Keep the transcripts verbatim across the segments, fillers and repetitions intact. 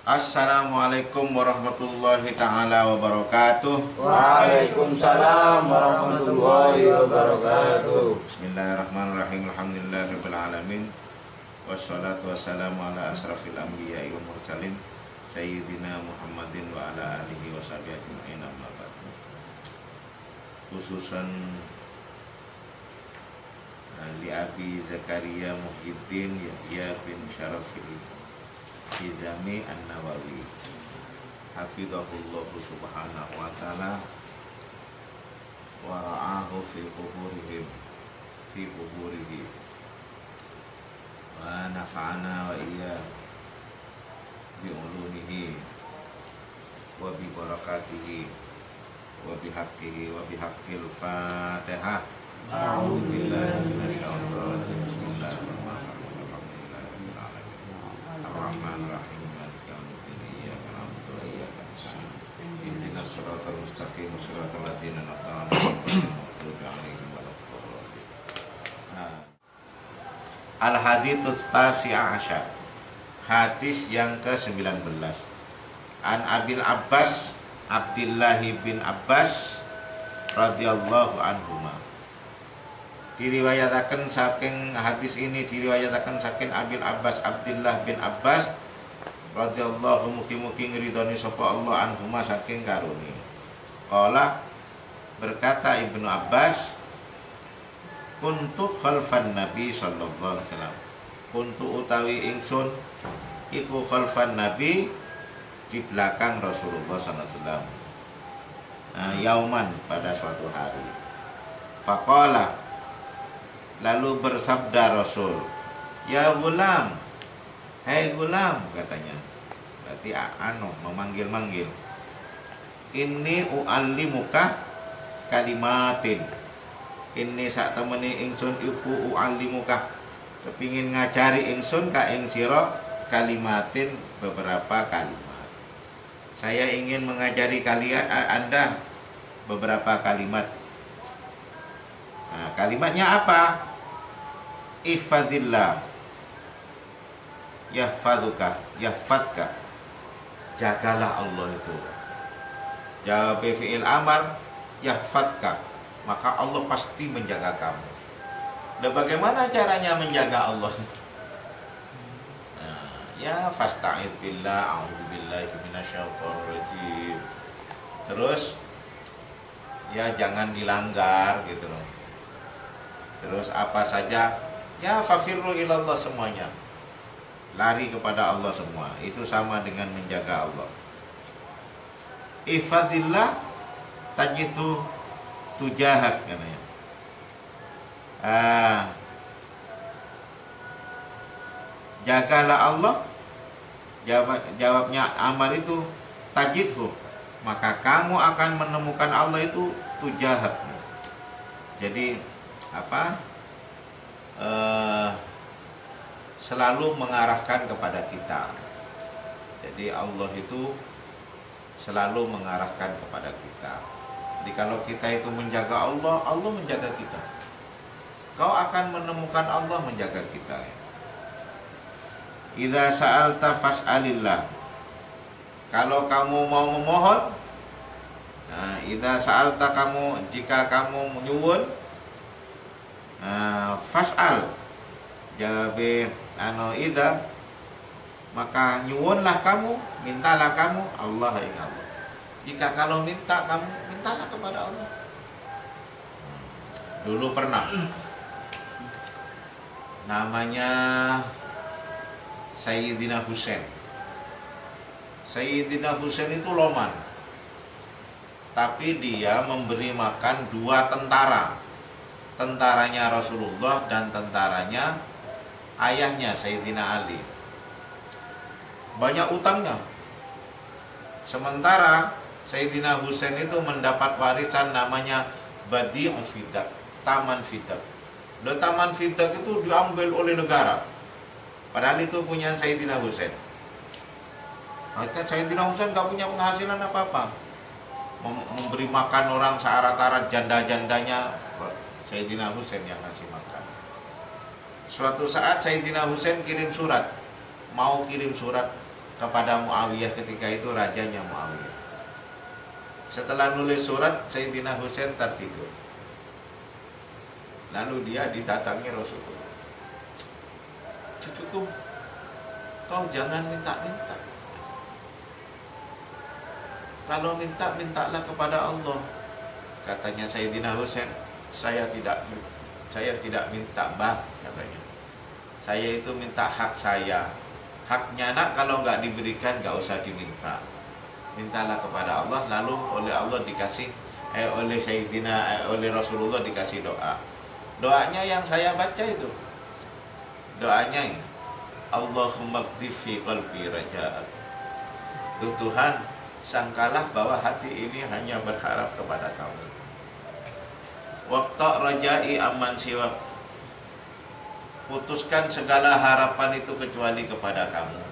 Assalamualaikum warahmatullahi ta'ala wabarakatuh. Waalaikumsalam warahmatullahi wabarakatuh. Bismillahirrahmanirrahim. Alhamdulillahirabbil alamin. Wassalatu wassalamu ala asrafil anbiya'i wal mursalin sayyidina Muhammadin wa ala alihi washabihi ajma'in, amma ba'du. Khususan li Abi Zakaria Muhyiddin Yahya bin Syarafil Hizami An-Nawawi hafizahullah subhanahu wa ta'ala wa ra'ahu fi quburihim fi quburihi wa nafa'ana wa iya bi ulumihi wa bi barakatihi wa bi haqqihi wa bi haqqil Fatihah. A'udzu billahi minasyaitonir rajim. Bismillahirrahmanirrahim. Ar-Rahmanir-Rahim. Maliki yaumiddin. Iyyaka na'budu wa iyyaka nasta'in. Ihdinas siratal mustaqim, siratal ladzina an'amta 'alaihim ghairil maghdubi 'alaihim waladdallin. Al-hadits tasi'a asyar. Hadis yang ke sembilan belas. An Abil Abbas Abdullah bin Abbas radhiyallahu anhuma. Diriwayatakan saking hadis ini diriwayatakan saking Abil Abbas Abdullah bin Abbas radhiyallahu mugi-mugi ngridoni sapa Allah anhuma saking karuni. Qala, berkata Ibnu Abbas, kuntu khalfan Nabi sallallahu alaihi wasallam. Kuntu utawi ingsun iku khalfan Nabi, di belakang Rasulullah sallallahu alaihi wasallam. Nah, yauman, pada suatu hari. Faqala, lalu bersabda Rasul, ya gulam, hei gulam, katanya. Berarti anu memanggil-manggil. Inni u'allimuka kalimatin. Ini sak temeni ingsun iku u'allimuka, kepingin ngajari ingsun ka ing sira kalimatin, beberapa kalimat. Saya ingin mengajari kalian Anda beberapa kalimat. Nah, kalimatnya apa? Ihfadillah yahfaduka, yahfadka. Jagalah Allah itu. Jawab fi'il amar yahfadka, maka Allah pasti menjaga kamu. Dan bagaimana caranya menjaga Allah? Nah, ya fasta'id billah, a'udzubillahi minasyaitonir rajim. Terus ya jangan dilanggar gitu loh. Terus apa saja, ya fafirru ilallah, semuanya lari kepada Allah semua. Itu sama dengan menjaga Allah. Ifadillah tajitu tujahak, katanya. Ah, jagalah Allah, jawab, jawabnya amar itu tajidhu, maka kamu akan menemukan Allah itu tujahak. Jadi apa? Eh, selalu mengarahkan kepada kita. Jadi Allah itu selalu mengarahkan kepada kita. Jadi kalau kita itu menjaga Allah, Allah menjaga kita. Kau akan menemukan Allah menjaga kita. Idza sa'alta fas'alillah. Kalau kamu mau memohon, nah, idza sa'alta, kamu jika kamu menyuwun, nah, fas'al, jawabe anu idza, maka nyuwunlah kamu, mintalah kamu Allah ing Allah. Jika kalau minta kamu, mintalah kepada Allah. Dulu pernah namanya Sayyidina Husain. Sayyidina Husain itu loman, tapi dia memberi makan dua tentara. Tentaranya Rasulullah dan tentaranya ayahnya Sayyidina Ali. Banyak utangnya. Sementara Sayyidina Husain itu mendapat warisan namanya Badi'u Fidak, Taman Fidak. Dan Taman Fidak itu diambil oleh negara, padahal itu punya Sayyidina Husain. Sayyidina Husain gak punya penghasilan apa-apa, memberi makan orang searat-arat, janda-jandanya Sayyidina Husain yang ngasih makan. Suatu saat Sayyidina Husain kirim surat, mau kirim surat kepada Muawiyah ketika itu, rajanya Muawiyah. Setelah nulis surat, Sayyidina Husain tertidur. Lalu dia didatangi Rasulullah. Cucuku, kau jangan minta-minta. Kalau minta, mintalah kepada Allah. Katanya Sayyidina Husain, saya tidak saya tidak minta, Mbah, katanya. Saya itu minta hak saya. Haknya anak kalau nggak diberikan nggak usah diminta. Mintalah kepada Allah, lalu oleh Allah dikasih, eh, oleh Sayyidina, eh, oleh Rasulullah dikasih doa. Doanya yang saya baca itu, doanya ya, Allahumma qdif fi qalbi raja'at. Duh Tuhan, sangkalah bahwa hati ini hanya berharap kepada kamu. Waqta' raja'i amman siwak. Putuskan segala harapan itu kecuali kepada kamu.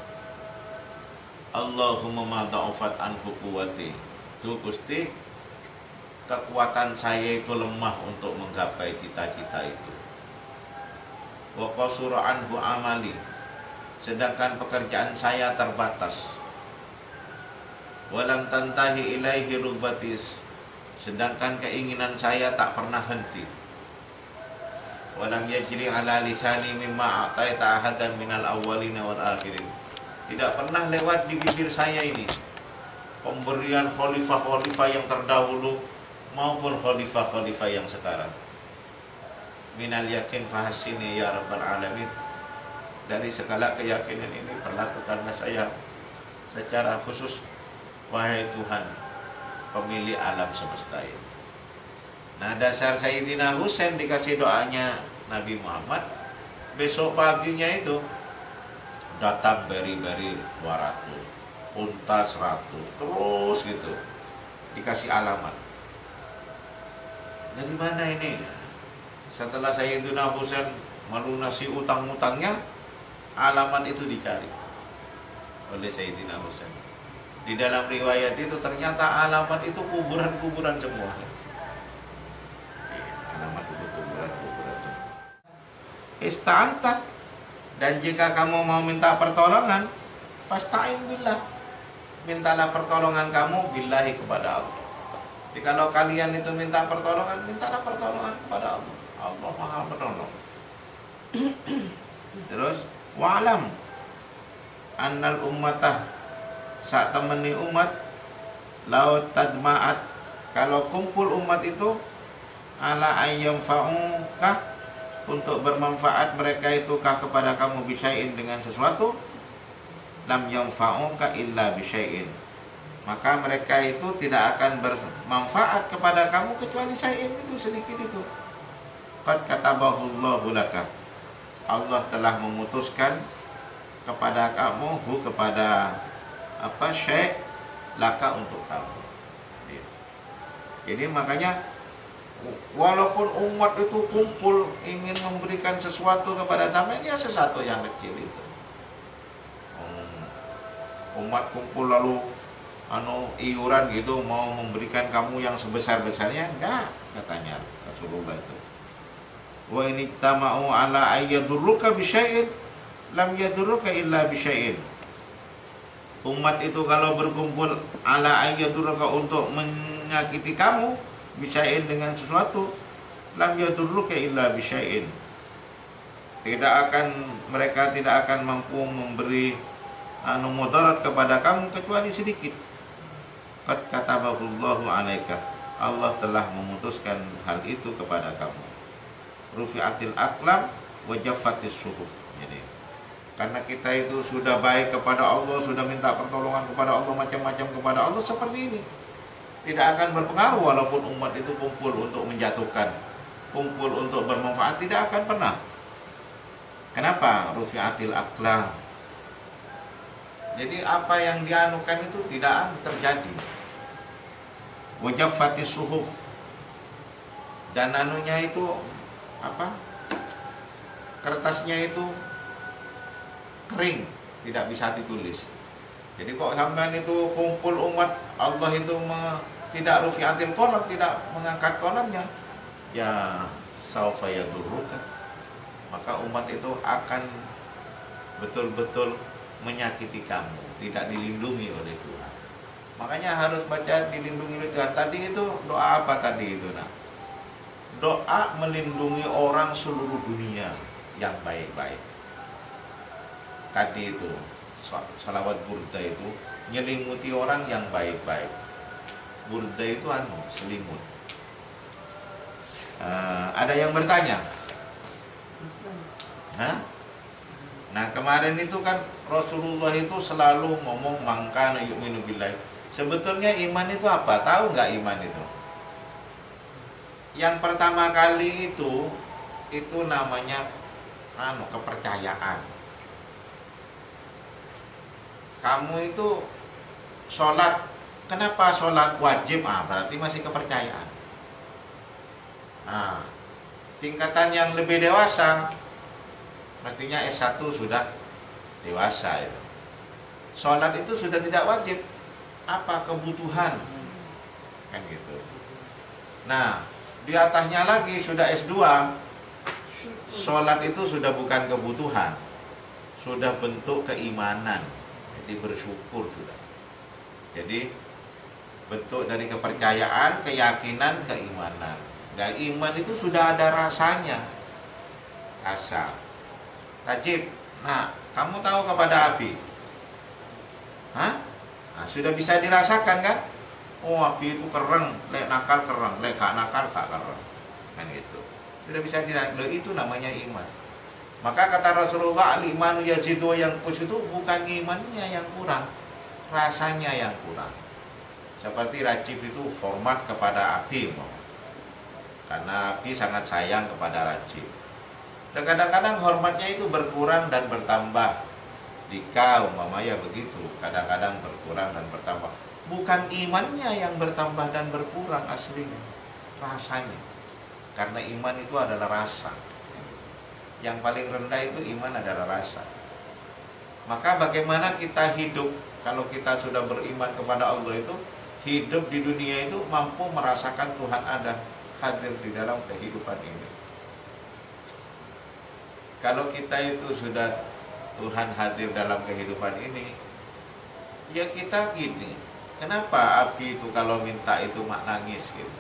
Allahumma ma da'ufat anhu quwwati. Tuh Gusti, kekuatan saya itu lemah untuk menggapai cita-cita itu. Wa qasura anhu amali. Sedangkan pekerjaan saya terbatas. Walam tantahi ilaihi rubbatis. Sedangkan keinginan saya tak pernah henti. Walam yajri ala lisani mimma a'taita ahadan minal awwalina wal akhirin. Tidak pernah lewat di bibir saya ini pemberian khalifah-khalifah yang terdahulu maupun khalifah-khalifah yang sekarang. Minal yakin fahasini ya rabbal alamin. Dari segala keyakinan ini perlakukanlah saya secara khusus, wahai Tuhan pemilik alam semesta ini. Nah, dasar Sayyidina Husain dikasih doanya Nabi Muhammad. Besok paginya itu datang beri-beri dua ratus, unta seratus, terus gitu dikasih alamat. Dari mana ini? Setelah Sayyidina Husain melunasi utang-utangnya, alamat itu dicari oleh Sayyidina Husain. Di dalam riwayat itu ternyata alamat itu kuburan-kuburan semua. Alamat itu kuburan-kuburan semua. Ista'anta, dan jika kamu mau minta pertolongan, fasta'in billah, mintalah pertolongan kamu billahi kepada Allah. Jadi kalau kalian itu minta pertolongan, mintalah pertolongan kepada Allah. Allah Maha Penolong. Terus wa'lam annal ummatah, saat temani umat, laut tadma'at, kalau kumpul umat itu ala ayyam fa'uka, untuk bermanfaat mereka itu kah kepada kamu bisyai'in, dengan sesuatu, lam yanfa'uka illa bisyai'in, maka mereka itu tidak akan bermanfaat kepada kamu kecuali syai'in itu, sedikit itu. Qad katabahullahu laka, Allah telah memutuskan kepada kamu, hu kepada apa, syai' laka, untuk kamu. Jadi makanya walaupun umat itu kumpul ingin memberikan sesuatu kepada sampean, ya sesuatu yang kecil itu. Hmm. Umat kumpul lalu anu iuran gitu mau memberikan kamu yang sebesar-besarnya, enggak, katanya Rasulullah itu. Wa in tama'u ala ayyadurruka bisyai'in lam yadurruka illa bisyai'in. Umat itu kalau berkumpul ala ayyadurruka, untuk menyakiti kamu, bisyai'in, dengan sesuatu, lam yadurruka illa bisyai'in, tidak akan, mereka tidak akan mampu memberi anu mudarat kepada kamu kecuali sedikit. Qad katabahullahu alaika, Allah telah memutuskan hal itu kepada kamu. Rufi'atil aqlam wa jaffatis suhuf. Jadi karena kita itu sudah baik kepada Allah, sudah minta pertolongan kepada Allah, macam-macam kepada Allah, seperti ini tidak akan berpengaruh walaupun umat itu kumpul untuk menjatuhkan, kumpul untuk bermanfaat, tidak akan pernah. Kenapa? Rufi'atil aqlam. Jadi apa yang dianukan itu tidak terjadi. Wajaffatis suhuf, dan anunya itu apa? Kertasnya itu kering, tidak bisa ditulis. Jadi kok sampean itu kumpul umat Allah itu me, tidak rufi'atil qalam, tidak mengangkat qalamnya, ya saufa yadurruka, maka umat itu akan betul-betul menyakiti kamu, tidak dilindungi oleh Tuhan. Makanya harus baca dilindungi oleh Tuhan. Tadi itu doa apa tadi itu? Nah, doa melindungi orang seluruh dunia yang baik-baik. Tadi itu salawat burda itu nyelimuti orang yang baik-baik. Burda itu anu selimut. Uh, ada yang bertanya? Hah? Nah kemarin itu kan Rasulullah itu selalu ngomong mangkana yu'minu billahi. Sebetulnya iman itu apa? Tahu nggak iman itu? Yang pertama kali itu itu namanya anu kepercayaan. Kamu itu sholat, kenapa sholat wajib? Ah, berarti masih kepercayaan. Nah, tingkatan yang lebih dewasa, mestinya S satu sudah dewasa itu. Sholat itu sudah tidak wajib, apa kebutuhan, kan gitu. Nah, di atasnya lagi sudah S dua, sholat itu sudah bukan kebutuhan, sudah bentuk keimanan. Jadi bersyukur sudah. Jadi bentuk dari kepercayaan, keyakinan, keimanan. Dan iman itu sudah ada rasanya. Rasa. Rajib. Nah, kamu tahu kepada api? Hah? Nah, sudah bisa dirasakan kan? Oh, api itu kereng, lek nakal kereng, lek gak nakal gak kereng. Kan gitu. Sudah bisa dirasakan. Itu namanya iman. Maka kata Rasulullah, al-imanu yazidu yang pus itu bukan imannya yang kurang, rasanya yang kurang. Seperti Rajib itu hormat kepada api, karena api sangat sayang kepada Rajib. Dan kadang-kadang hormatnya itu berkurang dan bertambah. Jika umpamanya begitu, kadang-kadang berkurang dan bertambah. Bukan imannya yang bertambah dan berkurang aslinya, rasanya. Karena iman itu adalah rasa. Yang paling rendah itu iman adalah rasa. Maka bagaimana kita hidup kalau kita sudah beriman kepada Allah itu, hidup di dunia itu mampu merasakan Tuhan ada, hadir di dalam kehidupan ini. Kalau kita itu sudah Tuhan hadir dalam kehidupan ini, ya kita gini, kenapa api itu kalau minta itu mak nangis gitu?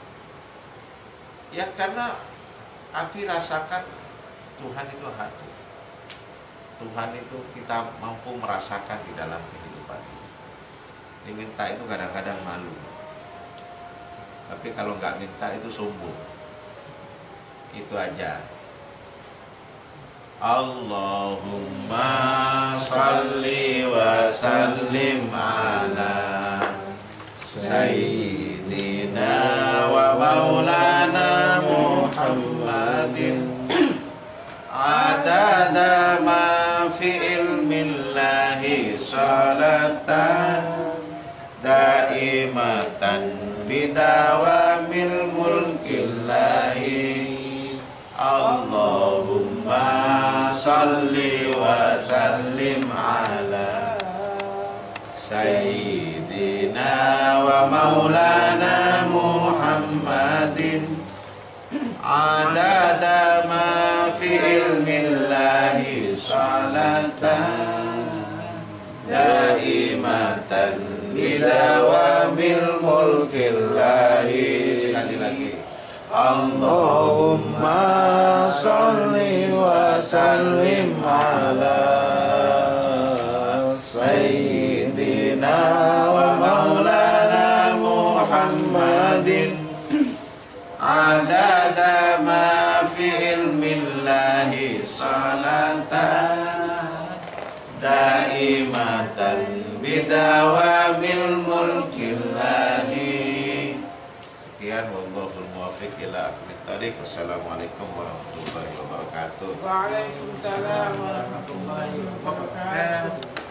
Ya karena api rasakan Tuhan itu hadir. Tuhan itu kita mampu merasakan di dalam kehidupan ini. Diminta itu kadang-kadang malu. Tapi kalau nggak minta itu sombong. Itu aja. Allahumma salli wa sallim ala sayyidina wa maulana Muhammadin adada ma fi ilmillahi salatan daimatan bidawamil mulkillahi. Allahumma salli wa sallim ala sayyidina wa maulana Muhammadin adada ma fi ilmillahi salatan daimatan bidawamil mulkillahi. Sekali lagi, Allahumma salli wa sallim ala sayyidina wa maulana Muhammadin adada ma fi ilmillahi salatan daimatan bidawamil mulkillahi. Sekian, wallahul muwaffiq ila aqwamit thoriq. Wassalamualaikum warahmatullahi wabarakatuh. Waalaikumsalam warahmatullahi wabarakatuh.